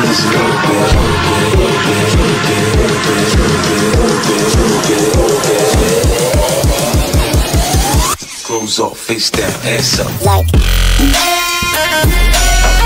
just a little bit. Clothes off, face down, ass up. Like